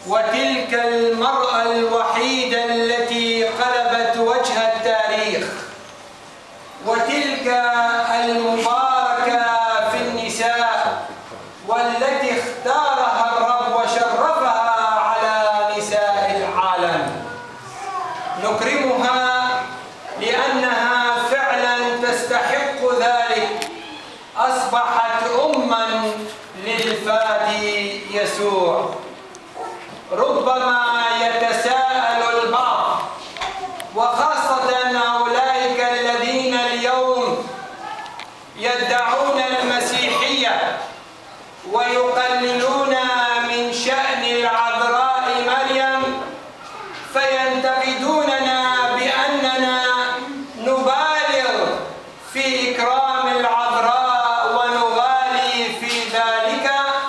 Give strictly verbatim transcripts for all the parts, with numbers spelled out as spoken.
وتلك المرأة الوحيدة التي قلبت وجه التاريخ، وتلك المباركة في النساء والتي اختارها الرب وشرفها على نساء العالم. نكرمها لأنها فعلا تستحق ذلك، أصبحت أما للفادي يسوع. ربما يتساءل البعض، وخاصة أولئك الذين اليوم يدعون المسيحية ويقللون من شأن العذراء مريم، فينتقدوننا بأننا نبالغ في إكرام العذراء ونغالي في ذلك،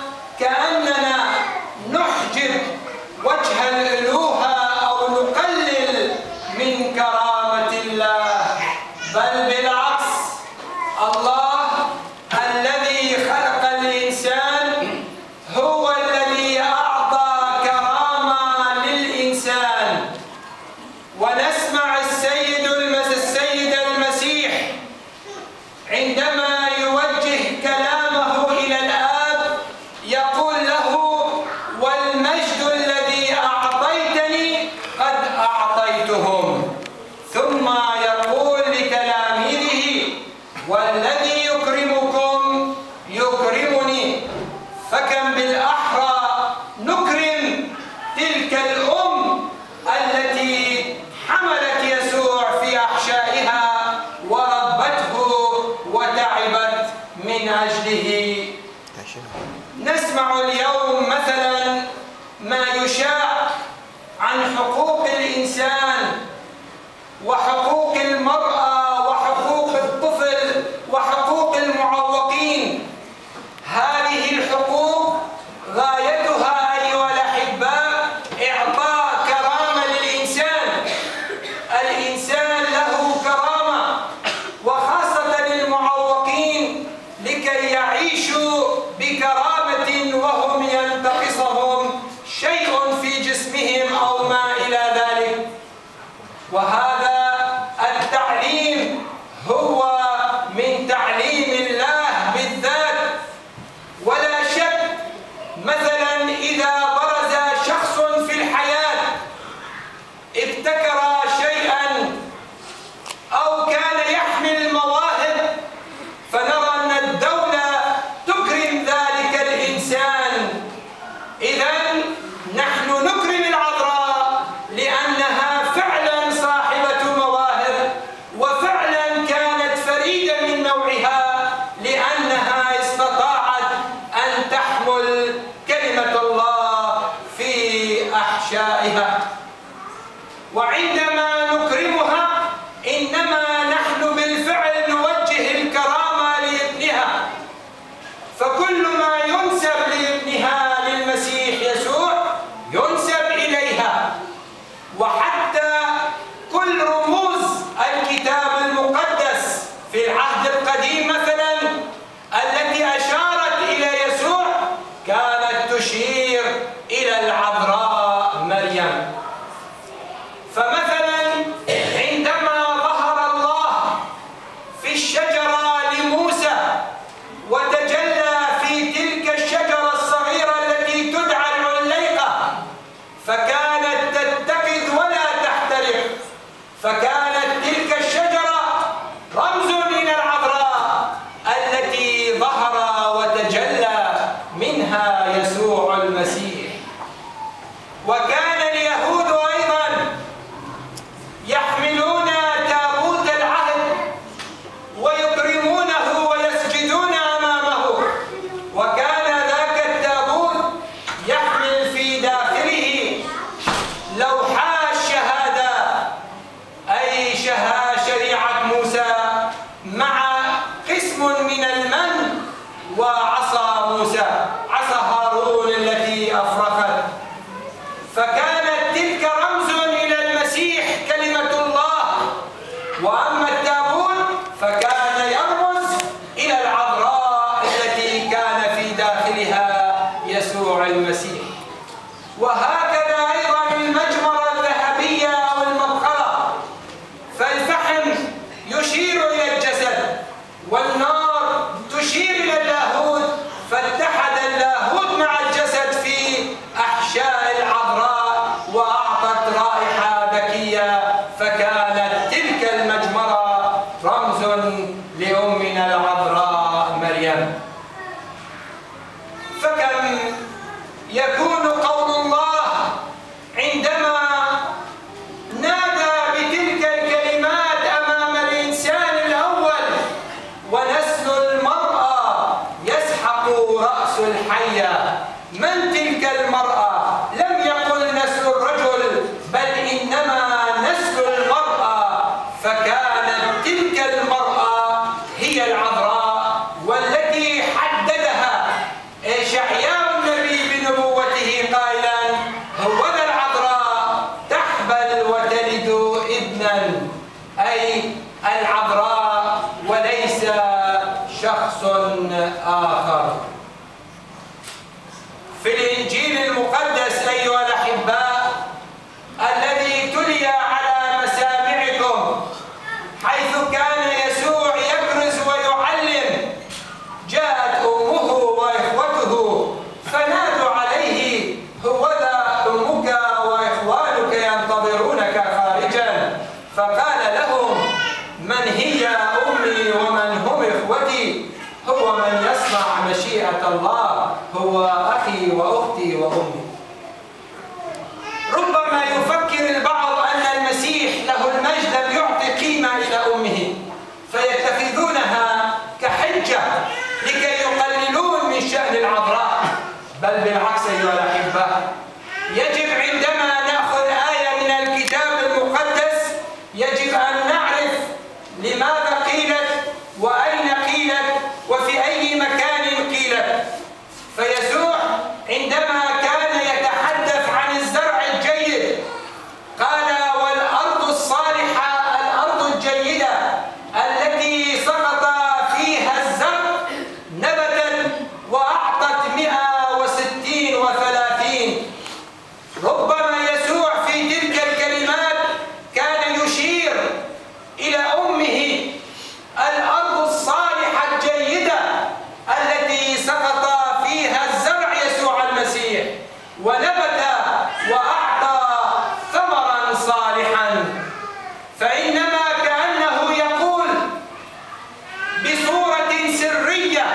كأننا نحجب وجه الألوهة أو نقلل من كرامة الله. بل بالعكس، الله الذي خلق الإنسان هو الذي أعطى كرامة للإنسان. ونسمع السيد السيد المسيح عندما يوجه كلامه إلى الآب يقول له: والمجد الذي أعطيتني قد أعطيتهم. ثم يقول لتلاميذه: والذي يكرمكم يكرمني. فكم بالأحرى نكرم تلك الأم التي حملت يسوع في أحشائها وربته وتعبت من أجله. نسمع اليوم مثلا ما يشاع عن حقوق الإنسان وحقوق المرأة وحقوق الطفل وحقوق المعوقين. هذه الحقوق غايتها أيها الأحباء إعطاء كرامة للإنسان. الإنسان له كرامة، وخاصة المعوقين، لكي يعيشوا بكرامة وهم ينتقصهم شيء في جسمهم أو ما إلى ذلك. وهذا التعليم هو من تعليم الله بالذات. ولا شك مثلا إذا برز شخص في الحياة ابتكر شيئا أو كان يحمل مواهب، فنرى أن الدولة تكرم ذلك الإنسان. إذن نحن نكرم العذراء لأنها فعلا صاحبة مواهب، وفعلا كانت فريدة من نوعها، لأنها استطاعت أن تحمل كلمة الله في أحشائها. وعندما نكرمها إنما نحن بالفعل نوجه الكرامة لابنها. فكل ما ينسب لابنها للمسيح يسوع ينسب إليها. وحتى كل رموز الكتاب المقدس في العهد القديم مثلا التي أشارت إلى يسوع كانت تشير إلى العذراء مريم. فمثلا عندما ظهر الله في الشجرة لموسى وتجلى في تلك الشجرة الصغيرة التي تدعى العليقة، فكانت تتقد ولا تحترق، فكانت تلك الشجرة رمز إلى العذراء التي ظهر وتجلى منها يسوع المسيح. وكان اليهود أيضا يحملون تابوت العهد ويكرمونه ويسجدون أمامه. وكان ذاك التابوت يحمل في داخله لوحا الشهادة، أي شريعة موسى، مع قسم من المن وعصا موسى، عصا هارون التي أفرخت. فكانت تلك رمز إلى المسيح كلمة الله. وأما التابوت فكان يرمز إلى العذراء التي كان في داخلها يسوع المسيح. وهكذا أيضا المجمرة الذهبية أو المبخرة. فالفحم يشير إلى الجسد والنار تشير إلى اللاهوت، فاتحد اللاهوت مع الجسد في أحشاء العذراء وأعطت رائحة ذكية، فكانت تلك المجمرة رمز لأمنا العذراء مريم. فكم يكون قول الله عندما نادى بتلك الكلمات أمام الإنسان الأول: ونسل المرأة يسحق رأس الحية. من تلك المرأة؟ لم يقل نسل الرجل، بل إنما نسل المرأة. فكانت تلك المرأة هي العذراء، والتي حددها إشعياء النبي بنبوته قائلا: هوذا العذراء تحبل وتلد ابنا، أي العذراء وليس شخص آخر. في الإنجيل المقدس أيها الأحباء الذي تلي على مسامعكم، حيث كان يسوع يكرز ويعلم، جاءت أمه وإخوته فنادوا عليه: هوذا أمك وإخوانك ينتظرونك خارجا. فقال لهم: من هي أمي ومن هم إخوتي؟ هو من يصنع مشيئة الله، هو أخي وأختي وأمي. ربما يفكر البعض أن المسيح له المجد لم يعطي قيمة إلى أمه، فيتخذونها كحجة لكي يقللون من شأن العذراء. بل بالعكس أيها الأحباء، يجب عندما نأخذ آية من الكتاب المقدس يجب أن نعرف لماذا قيلت وأين قيلت وفي أي مكان قيلت. فيسوع عندما كان يتحدث عن الزرع الجيد قال: والأرض الصالحة، الأرض الجيدة التي سقط فيها الزرع نبتت وأعطت مئة وستين وثلاثين. ربما يسوع في تلك الكلمات كان يشير إلى أمه، الأرض الصالحة الجيدة التي سقط فيها الزرع يسوع المسيح ونبت وأعطى ثمرا صالحا. فإنما كأنه يقول بصورة سرية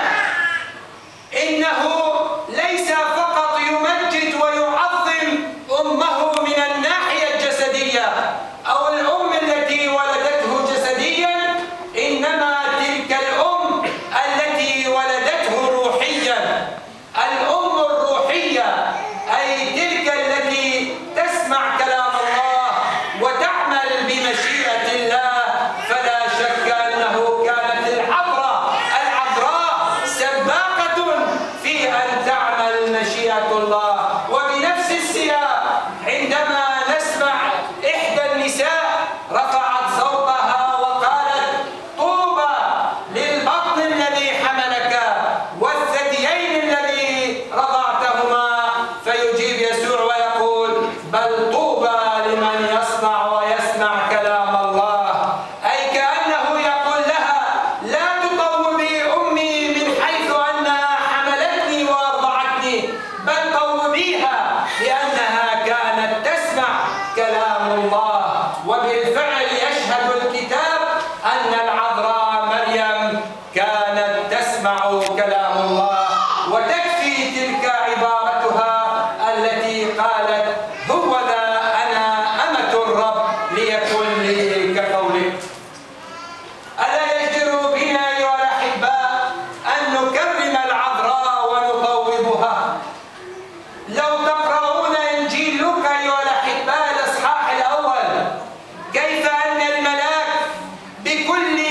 إنه ليس فقط يمجد ويعظم أمه من الناحية الجسدية أو الأم التي ولدته جسديا، إنما تلك الأم التي ولدته روحيا، الأم الروحية، أي تلك التي تسمع كلام الله وتعمل بمشيئة الله. فلا شك أنه كانت العذراء العذراء سباقة في أن تعمل مشيئة الله. وبنفس السياق عندما نسمع إحدى النساء رفعت صوتها وقالت: طوبى للبطن الذي حملك والثديين الذي رضعتهما. فيجيب يسوع ويقول: بل طوبى لمن يصنع ويسمع كلام الله. أي كأنه يقول لها: لا تطوبي أمي من حيث أنها حملتني وأرضعتني، بل طوبيها لأنها كانت تسمع كلام الله. وبالفعل يشهد الكتاب أن العذراء مريم كانت تسمع كلام الله. وتكفي تلك عبارتها التي قالت: هوذا أنا أمة الرب ليكن لي كقولك. ألا يجدر بنا أيها الأحباء أن نكرم العذراء ونطوبها؟ لو تقرؤون إنجيل لوقا أيها الأحباء الإصحاح الأول، كيف أن الملاك بكل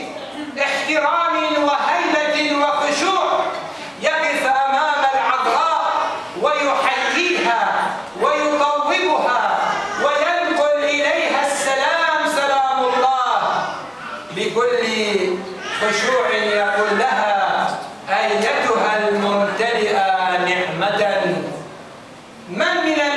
احترام وهيبة وخشوع يقف أمام العذراء ويحييها ويطوبها وينقل إليها السلام، سلام الله. بكل خشوع يقول لها: أيتها الممتلئة نعمة، من من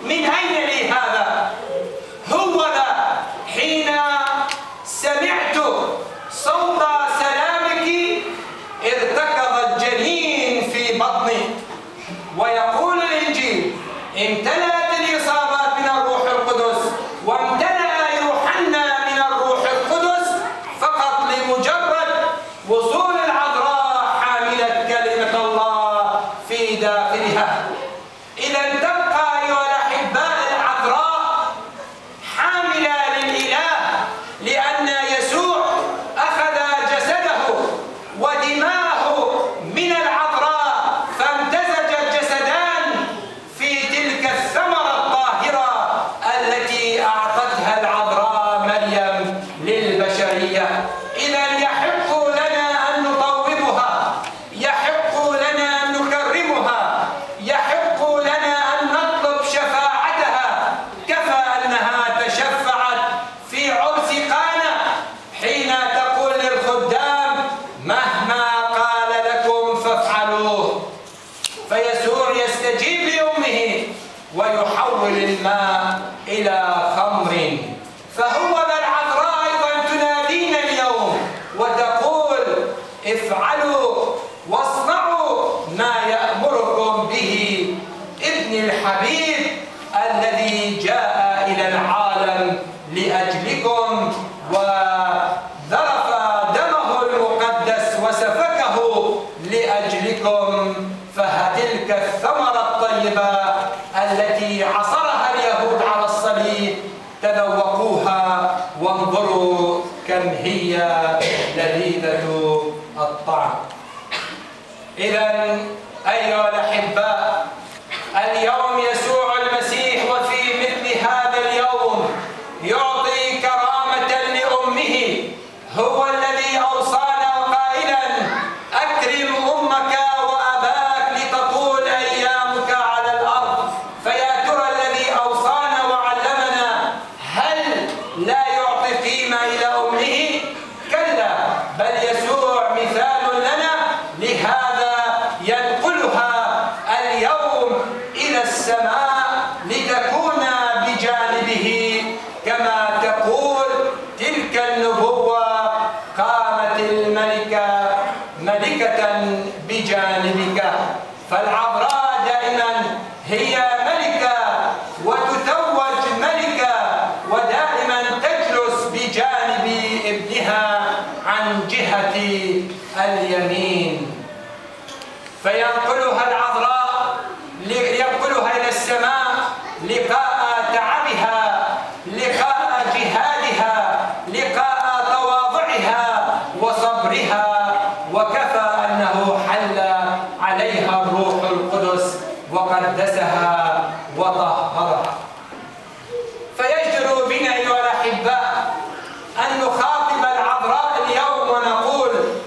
من أين لي هذا؟ هو ذا حين سمعت صوت سلامك ارتكض الجنين في بطني. ويقول الإنجيل: امتلأت الإصابات من الروح القدس، وامتلأ يوحنا من الروح القدس فقط لمجرد وصول العذراء حاملة كلمة الله في داخلها. إذا تبقى أيها الأحباء العذراء حاملة للإله، لأن يسوع أخذ جسده ودماءه من العذراء فامتزج الجسدان في تلك الثمرة الطاهرة التي أعطتها العذراء مريم للبشرية. إذا يحق لنا أن نطوبها، يحق لنا أن نكرمها، يحق لنا أن نطلب شفاعتها، كفى أنها تشفعت في عرس قانا حين تقول للخدام: مهما قال لكم فافعلوه. فيسوع يستجيب لأمه ويحول الماء إلى خمر. فهو ذا العذراء أيضا تنادينا اليوم وتقول: افعلوا واصنعوا ما يأمركم به ابن الحبيب الذي جاء إلى العالم لأجلكم وذرف دمه المقدس وسفكه لأجلكم. فتلك الثمرة الطيبة التي عصرها اليهود على الصليب تذوقوها وانظروا كم هي لذيذة الطعم. إذا أيها الأحباء، اليوم يسوع المسيح وفي مثل هذا اليوم يعطي كرامة لأمه. هو الذي أوصانا قائلا: أكرم أمك وأباك لتطول أيامك على الأرض. فيا ترى الذي أوصانا وعلمنا هل لا يعطي قيمة إلى أمه؟ كلا، بل يسوع مثال لنا لهذا، ينقلها اليوم إلى السماء لتكون بجانبه، كما تقول تلك النبوة: قامت الملكة ملكة بجانبك. فالعذراء دائما هي ملكة وتتوج ملكة، ودائما تجلس بجانب ابنها عن جهة اليمين. فينقلها العذراء، ينقلها إلى السماء لقاء تعبها، لقاء جهادها، لقاء تواضعها وصبرها. وكفى أنه حل عليها الروح القدس وقدسها وطهرها. فيجدر بنا أيها الأحباء أن نخاطب العذراء اليوم ونقول: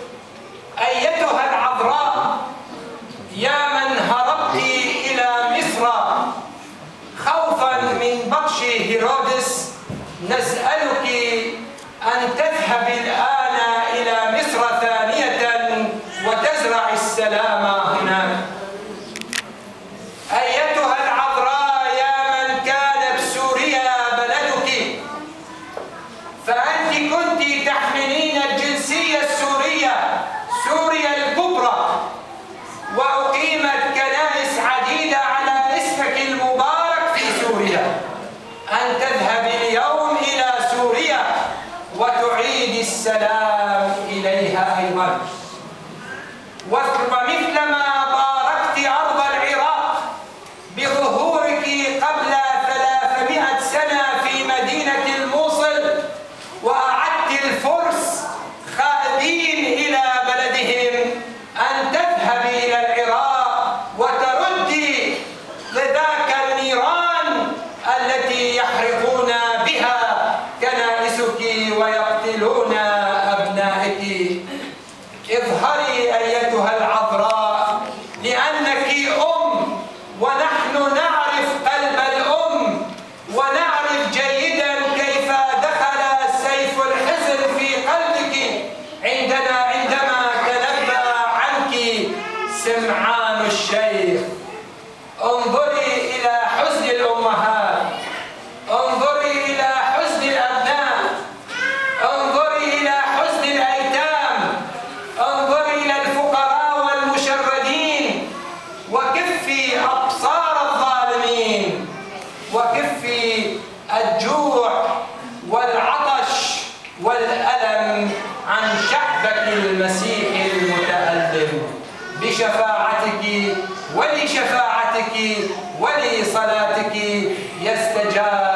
أيتها العذراء يا من هربت إلى مصر خوفا من بطش هيرودس، نسألك أن تذهبي الآن إلى مصر ثانية وتزرع السلام هناك. أيتها العذراء يا من كانت سوريا بلدك، فأنت كنت تحملين الجنسية السورية، سوريا الكبرى، وأقيمت كنائس عديدة على اسمك المبارك في سوريا. أن تذهبي اليوم إلى سوريا وتعيد السلام إليها أيضا. ومثلما باركت أرض العراق بظهورك قبل ثلاثمائة سنة في مدينة الموصل، وأعدت الفرس خائبين إلى بلدهم، أن تذهبي إلى العراق وتردي ذاك النيران التي يحرقون بها كنائسك ويقتلون أبنائك. اظهري أيتها العذراء، لأنك أم، ونحن نعرف قلب الأم، ونعرف جيدا كيف دخل سيف الحزن في قلبك عندنا عندما تنبأ عنك سمعان الشيخ. انظري إلى حزن الأمهات كفي أبصار الظالمين، وكفي الجوع والعطش والألم عن شعبك المسيح المتألم، بشفاعتك ولشفاعتك ولصلاتك يستجاب